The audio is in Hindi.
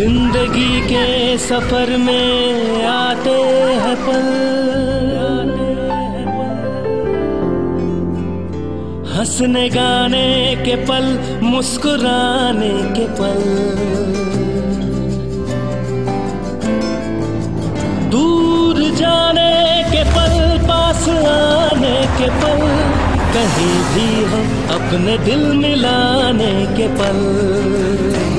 जिंदगी के सफर में आते हैं पल, हंसने गाने के पल, मुस्कुराने के पल, दूर जाने के पल, पास आने के पल, कहीं भी हो अपने दिल मिलाने के पल।